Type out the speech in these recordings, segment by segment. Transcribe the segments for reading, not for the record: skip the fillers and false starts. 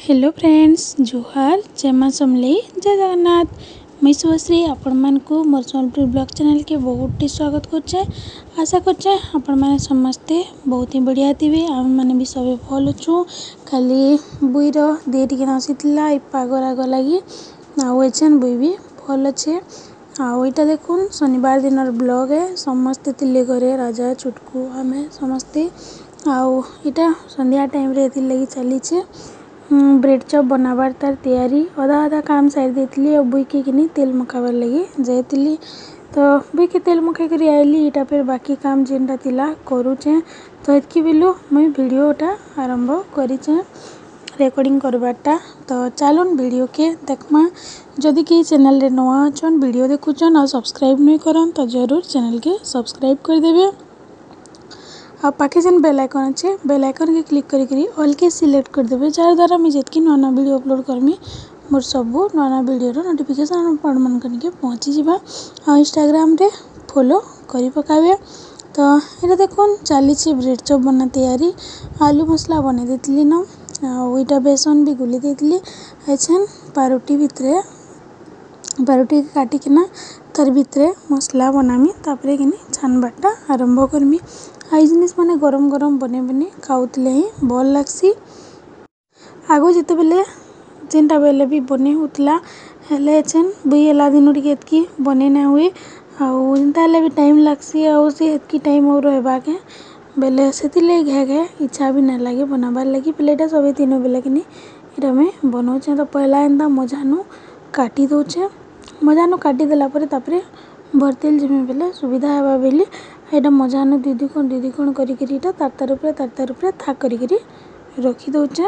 Hello friends जुहार जय मां समलेई जय जगन्नाथ मुई शुभश्री आपण मानकु मोर सोनपुर ब्लॉग चैनल के बहुत स्वागत करछे। आशा करछे आपण माने समस्ते बहुत ही बढ़िया थिबे। आम माने भी सब भल अछु। खाली बुईर देह टिके नसीथिला ए पागर आग लगी आउ एछन बुई भी भल अच्छे। आउ इटा देखुन शनिवार दिन ब्लॉग है। समस्ते थिले घरे राजा चुटकू आमे समस्ते आउ इटा संध्या टाइम रे एथि लगी चलीछे। ब्रेड चॉप बनाबार तार तैयारी अधा अधा काम साइड देती और बुई के किनी तेल मखाबार लगी जाइली। तो बुई के तेल मखाई कर आइली इटा फिर बाकी काम जेनटा थिला करूचे। तो एतकी बिलु मुई वीडियोटा आरंभ करिचे रेकॉर्डिंग करबारटा। तो चलून वीडियो के देखमा। जदि कि चैनल रे नवा अछन वीडियो देखुचन और सब्सक्राइब नहीं करन तो जरूर चैनल के सब्सक्राइब कर देबे। आ पाखे जेन बेल आइकन अच्छे बेल आइकन के क्लिक करी ऑल के सिलेक्ट कर देबे जार द्वारा मुझे जितकी नवा नवा वीडियो अपलोड करमी मोर सबू नवा नवा वीडियो नोटिफिकेशन आपण मन के पहुँची जावा। आ इंस्टाग्राम रे फॉलो करी पकाबे। तो ये देखुन चली ब्रेड चॉप बना तैयारी आलू मसला बने देती न आईटा बेसन भी गुली देती एछन पारुटी भितरे पारुटी काटिकिना तार भितरे मसला बनामी तापरे किनी छानबाटा आरंभ करमी। आई जिनिस माने गरम गरम बने बने खाऊले ही भल लागसी। आगो जिते बेले जेनटा बेले भी बने होतला हेले एछन बुई एला दिन टिके एतकी बने ना हुए आउ जेनता हेले भी टाइम लागसी आउ से एतकी टाइम और रहबा के बेले सेतिले घे घे इच्छा भी ना लागे बनाबार लगी प्लेटा सबे तीनों बेले किनी इटा में बनाऊचे। तो पहला एंता मजानु काटी दउचे मजानु काटी देला परे तापरे भरतेल जिमे बेले सुविधा हेबा बेली एटा मजानु दीदी कोण करी करी इटा तार ऊपर थाक करी करी रखी दउचे।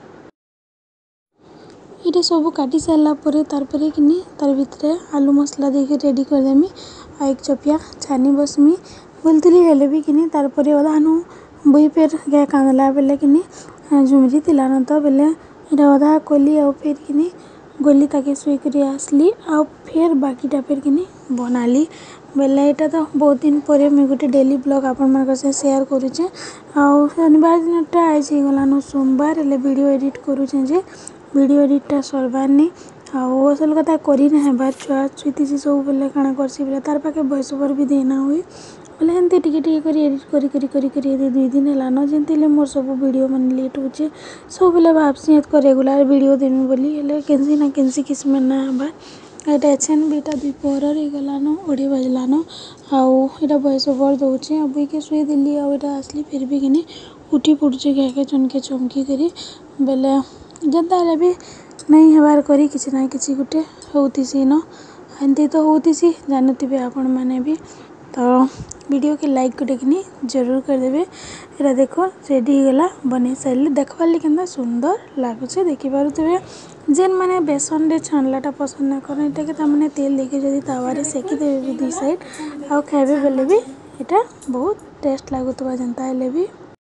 इटा सब काटी सारला परे तार परे किनी तार भितरे आलू मसला देके रेडी कर देमी आ एक चपिया छानी बसमी बोलती हेले भी किनी तार परे अधानु बुई पेर गे कांदला बेले किनी झुमरी तिला न तो बेले इटा अधा कोली आ फिर किनी गोली ताके सुई करी आसली आ फिर बाकीटा फिर किनी बनाली बेले इटा तो बहुत दिन पर मुझे गोटे डेली ब्लॉग आपण मान से शेयर करुचे। आउ शनिवार दिनटा आज ही गलानो सोमवार हेले वीडियो एडिट करुचे जे वीडियो एडिटटा सरबार नहीं आउ असल कथा करी ना हेबार छुआ छुईती सब बेले काଣା करसी बेले तार पाके वॉइस ओवर भी देना हुए बोले एमती टिके टिके करी एडिट करी करी करी करी ये 2 दिन हेलानो जेंतिले मोर सब वीडियो मन लेट होचे सब बेले भाबसी एतको रेगुलर वीडियो देमी बोली हेले केनसी ना केनसी किस्म ना हेबार एटा एछन बेटा 2 पहर रे गलानो 2:30 बजलानो आउ एटा वॉइस ओवर दउचे अब के सुई दिल्ली आउ एटा असली फिर भी किनी उठी पुडचे के चनके चमकी करी बेले जंता हेले भी नहीं हेबार करी किसी ना किसी गुटे होतीसी न एंती तो होतीसी जानथिबे आपण माने भी। तो वीडियो के लाइक गुटे किनी जरूर कर देबे। एरा देखो रेडी गला बने साइले देखबार ले केनता सुंदर लागुचे देखि पारुथिबे। जेन माने बेसन रे छानलाटा पसंद ना करे एटा के ता माने तेल देके जदी तावा रे सेकी देबे भी 2 साइड आउ खाइबे बेले भी एटा बहुत टेस्ट लागुतबा जनता हेले भी।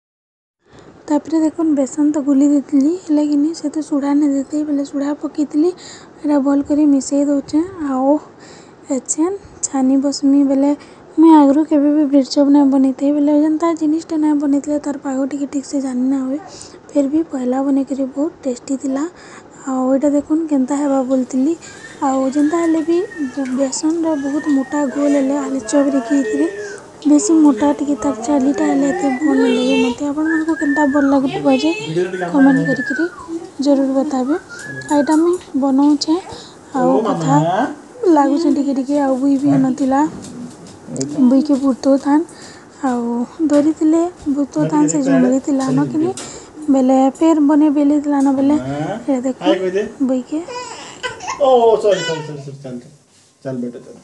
तापरे देखुन बेसन तो गुली देती लेकिन से तो सुढ़ा नहीं देते बेले सुढ़ा पकीली एटा भल करी मिसई दउचे आओ एछेन छानी बसमी बेले मैं आगरू केबे भी ब्रेड चॉप ना बनैते बेले जनता जिनिसटा ना बनैते तार पागो टिके ठीक से जानी ना हुए फिर भी पहला बने करी बहुत टेस्टी थिला। आउ एटा देखुन केनता हेबा बोलती आउ जनता हेले भी बेसन रा बहुत मोटा गोल हेले आलू चॉप रे की बेसी मोटा टिके तार चालीटा हेले एते भल लगे मते आपण मन को केनता भल लागत बजे कमेंट करी जरूर बताबे। आइटा में बनाऊचे आउ कथा लागुचे टिके टिके आउ बुई भी नथिला बुई के बुतो थान आउ धरी थिले बुतो थान से झुमरी थिला न किनी बेले फिर बने बेले थिला न बेले ए देखो बुई के ओ सॉरी चल बेटा चल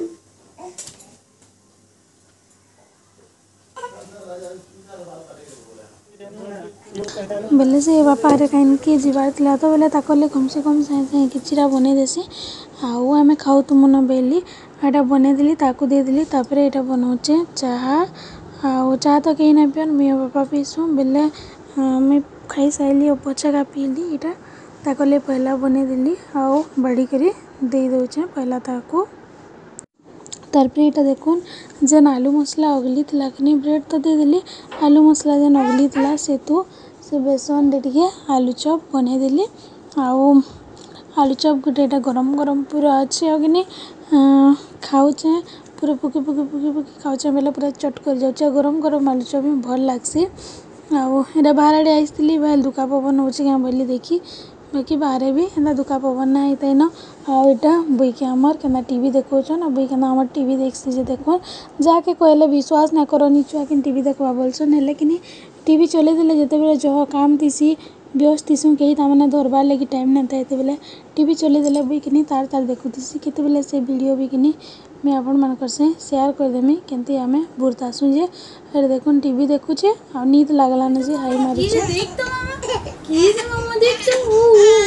बेले से बापा रे कहीं के जीवार थिला तो बेले ताकले कम से कम साए किछिरा बने देसी आउ आमे खाऊ तुमन बेली एटा बने दिली ताकू दे दिली तापरे एटा बनाउचे चाहा आउ चाहा तो कहीं ना पियन मियो बापा पीसु बेले मैं खाई साइली और पछा का पीली इटा ताकले पहला बने दिली आउ बड़ी करी दे दउचे पहला ताकू तारपरे इटा देखुन जेन आलू मसला अगली थिला कि ब्रेड तो दे दिली आलू मसला जेन अगली थिला से तो से बेसन टे आलू चॉप बनईदेली आलू चॉप गोटे गरम गरम पूरा अच्छे आ कि खाऊचे पूरा पुकी पुकी पुकी पुकी खाऊचे बेले पूरा चट कर जाऊे गरम गरम आलू चॉप भी भल लगसी आटा बाहर आड़े आसती बाहर दुका पवन हो बोली देखी बाकी बाहर भी एंता दुका पवन ना होता न आटा बुईके आमर के टीवी देखौन आ बुई के आमर टीवी देखसी जे देखन जाके कहले विश्वास ना करनी छुआ कि टीवी देखवा बोलसन हेले कि टीवी चले देले जिते बेले जह काम थीसी व्यस्त थीसु कहीं ताने धरबार लगी टाइम ना था बेले टीवी चले देले बुई कि तार तार देखुथी केते बेले से वीडियो भी कि मैं आपण मानकर से शेयर करदेमी केमती आमे बुरतासु जे अरे देखुन टीवी देखुचे आ नींद लागला न जे हाई मारुचे देख तो मामा की रे मामा देख तो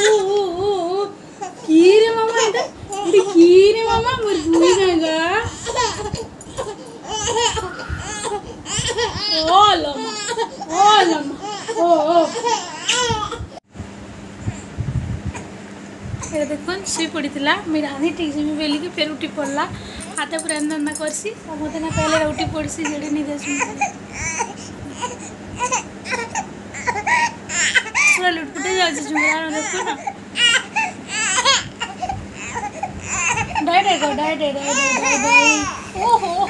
की रे मामा इधर की रे मामा मोर बुई नागा ओ लम्मा ओ ये देखुन शुई पड़ा मुझे रांधी ठीक से बेली के फेर उठी पड़ला हाथ पूरा एंदा करसी मत ना पहले उठी पड़सी जेडे नहीं देसु पूरा लुटपुटे जाउछ झुमरा देखो ना डाय ओहो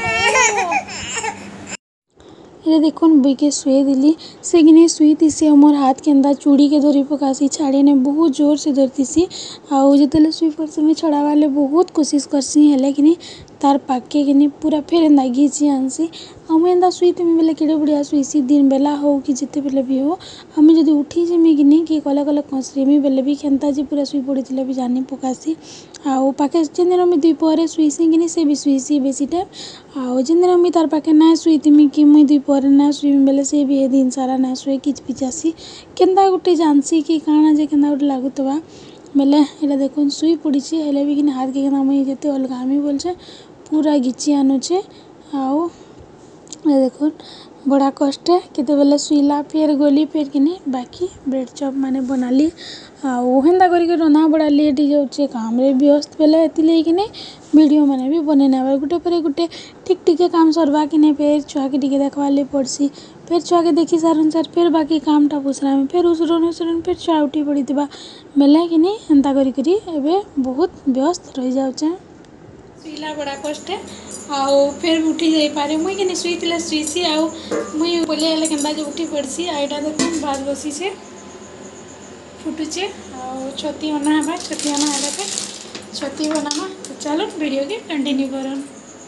ये देखुन बुई के शुए दिली से कि शुई थी मोर हाथ के अंदर चूड़ी के धरी पकासी छाड़ी ने बहुत जोर से धरतीसी आउ जिते शुई पड़सी मुझे छड़ावाले बहुत कोशिश करसी हेले कि तार पाके कि पूरा फेर एंदा घीची आनसी मुझे एंदा शुई तुम्हें बेले केड़े बढ़िया शुईसी दिन बेला हो कि जिते बेले भी हो हमें जब उठी जिमी कि कले कले कसरेमी बेले भी केन्ता जी पूरा शुई पड़ी भी जानी पकासी आउ पाके जिन दिन मुझे दुपहर शुईसी कि से भी शुईसी बेसी टाइम आउ जिन दिन मुझे तार पाके ना शुईतीमी कि मुझे दुपहर ना शुईमी बेले से भी दिन सारा ना शुए किचपिचासी केन्ता गोटे जानसी कि काଣା जे केन्ता गोटे लागुवा बेले ये देखो शुई पड़ी हेले भी कि हाथ के मुझे जिते अलगामी बोलचे पूरा घिची आनुचे आउ देखो बड़ा कष्ट केते बेले शुईला फिर गली फिर कि बाकी ब्रेड चॉप माने बनाली हेन्ता करके रंधा बड़ा लेट हो जाऊे काम रे व्यस्त बेले एति कि वीडियो माने भी बने ना गोटे पर गोटे ठीक टिके काम सरवा कि फिर छुआ के टिके देखवाले पड़सी फिर छुआ के देखी सारन सार फिर बाकी कामटा पुसरा में फिर उसरन फिर छुआ उठी पड़ी बेले कि हेन्ता करी एबे बहुत व्यस्त रही जाऊे शुईला बड़ा कष्ट आउ फिर उठी जाई पारे मुई कि शुईला शुईसी आउ मुई बोलिया हेले केन्ता जे उठी पड़सी आईटा देखो भात बसी से फुटुचे आउ छती बना है छती बना है पे छती बनामा तो चलो वीडियो के कंटिन्यू करन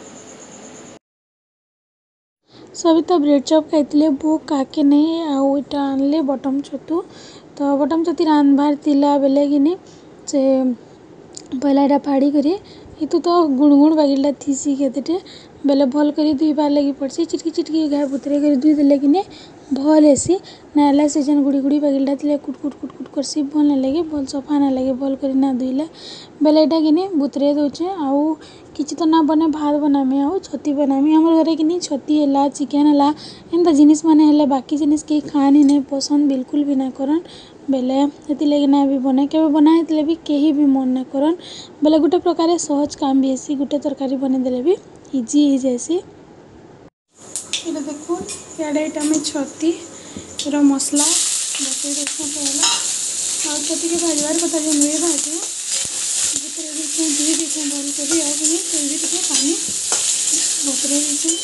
सभी तो ब्रेड चॉप खाई बुक काके नहीं आउ इटा आनले बटम छतु तो बटम छतु रांधबार तिला बेले कि से पहला इटा फाड़ी करी इतु तो गुणगुण बागिलटा थीसी केते बेले भल करी दुई बार लगी पड़सी चिटकी चिटकी गाय बुतरे कर दुई देले कि भल हेसी नाला से जन गुड़ी गुड़ी बागिलटा थिले कुट कुट कुट कुट करसी भल ना लगे भल सफा ना लगे भल करी ना दुईले बेले एटा कि बुतरे दौचे आउ किसी तो ना बने भात बनामी आउ छती बनामी आम घरे कि छती है चिकेन है एंता जिनिस माने हेले बाकी जिनिस कहीं खानी नहीं पसंद बिल्कुल भी ना करन बेले ये ना भी बने के बनाए भी कहीं भी मन ना करन बेले गोटे प्रकार सहज काम भी ऐसी गोटे तरकारी बनेदेले भी इजी हो जाएसी ये देखो इटा में छती मसला बसई देखो पहला और छती के भाजबार कथा जो नुए भाजे भुतरे दीछे धुई दीछे भल कर भी टे पानी भुतरे दीछे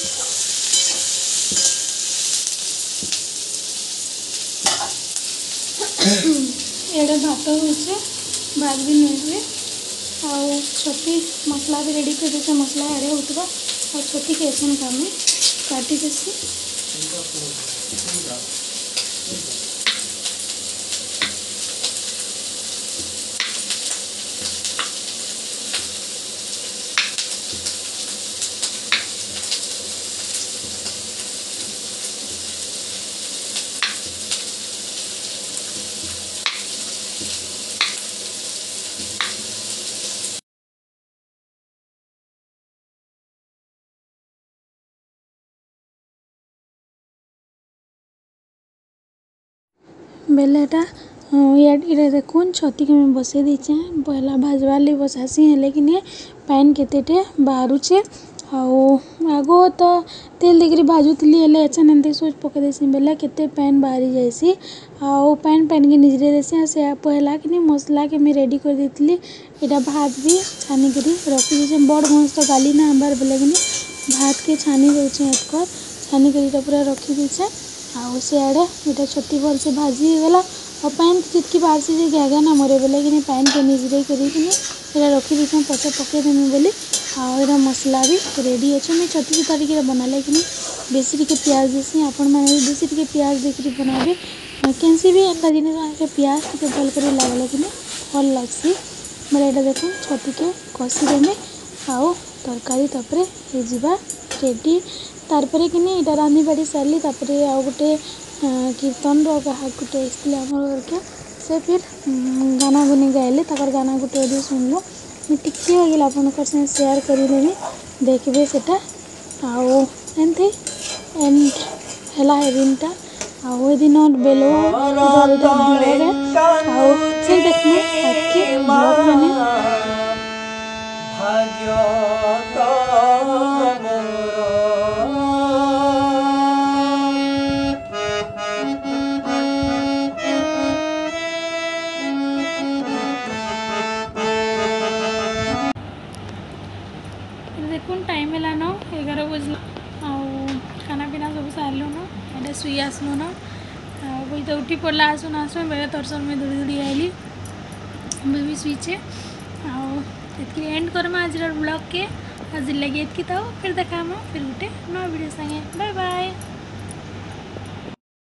एडे भात होचे भात भी नुए हुए और छती मसला भी रेडी कर देते मसला एडे होता और छती के ऐसा काम में काटी देसी बेलेटा इटा देखुन छती के मैं बसई दीचे पहला भाजबार ली बसासी हेले कि पैन केते बाहरुचे आगो तो तेल देकर भाजुली हेले एचन एंते सोच पकई देसी बेले केते पैन बाहरी जाइसी आउ पैन पैन के निजरे देसी से पहला कि मसला के मैं रेडी कर देती इटा भात भी छानी करी रखी दीचे बड़ भैंस तो गाली ना आंबार बेले कि भात के छानी दे एकर छानी कर पूरा रखी दीचे आउ सियाड़े इटा छती भल से भाजी गला और पैन जितकी बाहर से गैगा ना मरे बेले कि पैन के निजरे कर रखी दीचे पचे पकईदेमी बोली आउ मसला भी रेडी अच्छे मैं छती तरीके बनाले कि बेसी टिके प्याज देसी आपण मैंने बेसी टिके प्याज देकर बनाबे कैंसी भी एंता जिन प्याज टिके भल कर लगले कि भल लग्सी मेरे यहाँ देख छती के कषिदेमी आउ तरकारी तापर हो रेडी तारपर कि इटा रांधि बाड़ी सारी तापर आउ गोटे कीर्तन रोटे आसते आम घर के से फिर गाना गुनी गाइले तक गाना गोटे अभी शुणलु टिके होगी आप सेयार करदेमी देखिए सेटा आउ एमती एंड है दिनटा आउ दिन बेलो आउ फिर देखिए आपके ब्लॉग मैंने देखुन टाइम है न 11 बजल खाना पीना सब सारू न एटा शुई आसलु न कोई तो उठी पड़ला आसुन आसुन बेले तरसर में दौड़ी दौड़ी आइली भी शुईचे आतकी एंड करमा आज ब्लॉग के आज लगे एतकी तो फिर देखा फिर गोटे नया वीडियो संगे बाय बाय।